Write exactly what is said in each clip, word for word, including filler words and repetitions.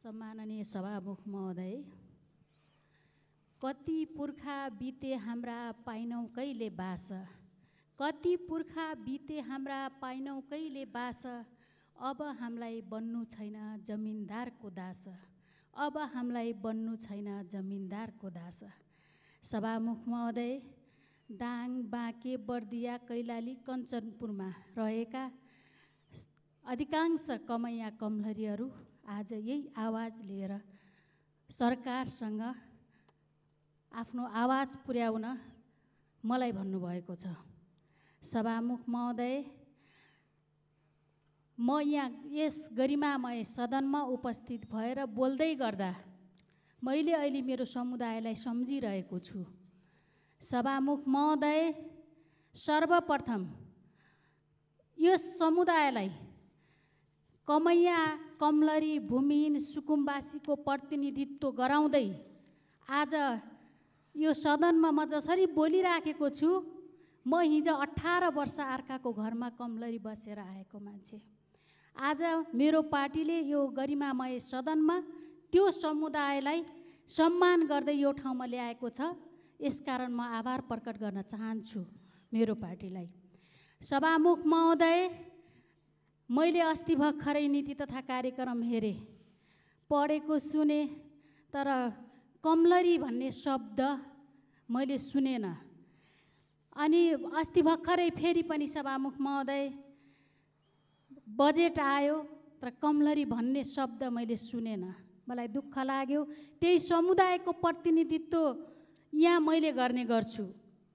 सम्माननीय सभामुख महोदय, कति पुर्खा बिते हाम्रा पाइनौँ कहिले बास, कति पुर्खा बिते हाम्रा पाइनौँ कहिले बास, अब हामीलाई बन्नु छैन जमिनदारको दास, अब हामीलाई बन्नु छैन जमिनदारको दास। सभामुख महोदय, दाङ, बाँके, बर्दिया, कैलाली, कञ्चनपुरमा रहेका अधिकांश कमैया कमलरीहरू आज यही आवाज लिएर सरकारसँग आफ्नो आवाज पुर्याउन मलाई भन्नुभएको छ। सभामुख महोदय, म यहाँ यस गरिमामय सदनमा उपस्थित भएर बोल्दै गर्दा मैले अहिले मेरो समुदायलाई सम्झिरहेको छु। सभामुख महोदय, सर्वप्रथम यस समुदायलाई कमैया कमलरी भूमिहीन सुकुम्बासीको प्रतिनिधित्व गराउँदै आज यो सदनमा म जसरी बोलिराखेको छु, म हिजो अठार वर्ष अर्काको घरमा कमलरी बसेर आएको मान्छे। आज मेरो पार्टीले यो गरिमामय सदनमा त्यो समुदायलाई सम्मान गर्दै यो ठाउँमा ल्याएको छ। यसकारण म आभार प्रकट गर्न चाहन्छु मेरो पार्टीलाई। सभामुख महोदय, मैले अस्ति भर्खरै नीति तथा कार्यक्रम हेरेँ, पढेको सुने, तर कमलरी भन्ने शब्द मैले सुनेन। अनि अस्ति भर्खरै फेरि पनि सभामुख महोदय बजेट आयो, तर कमलरी भन्ने शब्द मैले सुनेन। मलाई दुःख लाग्यो। त्यही समुदायको प्रतिनिधित्व यहाँ मैले गर्ने गर्छु।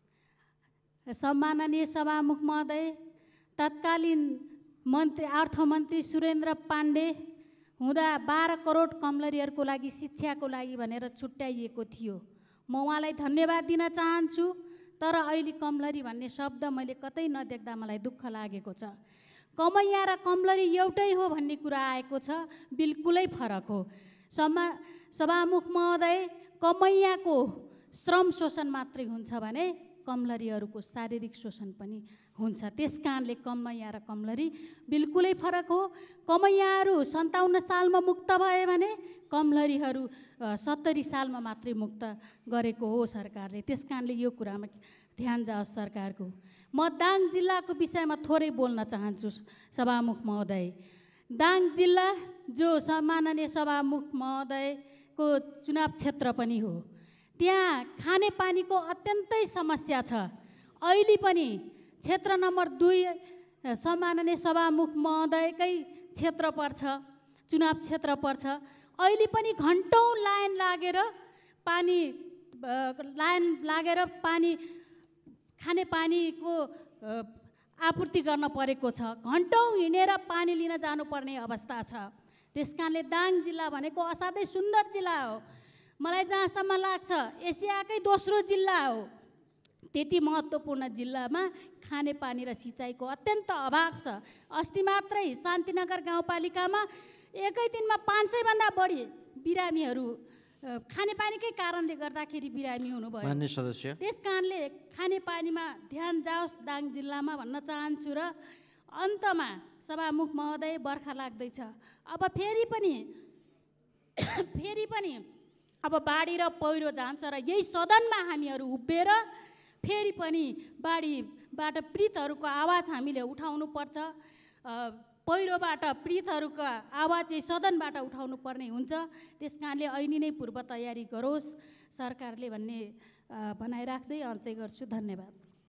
सम्माननीय सभामुख महोदय, तत्कालीन मन्त्री अर्थमन्त्री सुरेन्द्र पाण्डे हुँदा बाह्र करोड कमलरीहरूको लागि शिक्षाको लागि भनेर छुट्याइएको थियो। म उहाँलाई धन्यवाद दिन चाहन्छु। तर अहिले कमलरी भन्ने शब्द मैले कतै नदेख्दा मलाई दुःख लागेको छ। कमैया र कमलरी एउटै हो भन्ने कुरा आएको छ, बिल्कुलै फरक हो। समा सभामुख महोदय, कमैयाको श्रम शोषण मात्रै हुन्छ भने कमलरीहरूको शारीरिक शोषण पनि हुन्छ। त्यस कारणले कमैया र कमलरी बिल्कुलै फरक हो। कमैयाहरू सन्ताउन्न सालमा मुक्त भए भने कमलरीहरू सत्तरी सालमा मात्रै मुक्त गरेको हो सरकारले। त्यस कारणले यो कुरामा ध्यान जाओस् सरकारको। म दाङ जिल्लाको विषयमा थोरै बोल्न चाहन्छु सभामुख महोदय। दाङ जिल्ला जो सम्माननीय सभामुख महोदयको चुनाव क्षेत्र पनि हो, त्यहाँ खानेपानीको अत्यन्तै समस्या छ। अहिले पनि क्षेत्र नम्बर दुई सम्माननीय सभामुख महोदयकै क्षेत्र पर्छ, चुनाव क्षेत्र पर्छ। अहिले पनि घन्टौँ लाइन लागेर पानी लाइन लागेर पानी खानेपानीको आपूर्ति गर्न परेको छ। घन्टौँ हिँडेर पानी लिन जानुपर्ने अवस्था छ। त्यस कारणले दाङ जिल्ला भनेको असाध्यै सुन्दर जिल्ला हो। मलाई जहाँसम्म लाग्छ एसियाकै दोस्रो जिल्ला हो। त्यति महत्त्वपूर्ण जिल्लामा खानेपानी र सिँचाइको अत्यन्त अभाव छ। अस्ति मात्रै शान्तिनगर गाउँपालिकामा एकै दिनमा पाँच सयभन्दा बढी बिरामीहरू खानेपानीकै कारणले गर्दाखेरि बिरामी हुनुभयो। मान्य सदस्य, त्यस कारणले खानेपानीमा ध्यान जाओस् दाङ जिल्लामा भन्न चाहन्छु। र अन्तमा सभामुख महोदय, बर्खा लाग्दैछ। अब फेरि पनि फेरि पनि अब बाढी र पहिरो जान्छ र यही सदनमा हामीहरू उभिएर फेरि पनि बाढीबाट पीडितहरूको आवाज हामीले उठाउनु पर्छ। पहिरोबाट पीडितहरूको आवाज चाहिँ सदनबाट उठाउनु पर्ने हुन्छ। त्यस कारणले अहिले नै पूर्व तयारी गरोस् सरकारले भन्ने भनाइ राख्दै अन्त्य गर्छु। धन्यवाद।